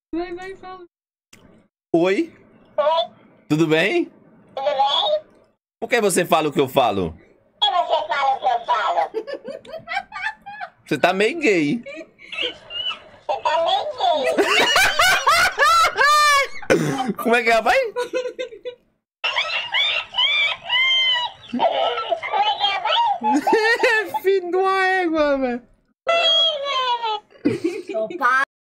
Vai, fala. Oi? Oi, Tudo bem? tudo bem? Por que você fala o que eu falo? E você fala o que eu falo? Você tá meio gay. Você tá meio gay. Como é que é, pai? Como é que é, pai? Filho de uma égua, velho. Opa!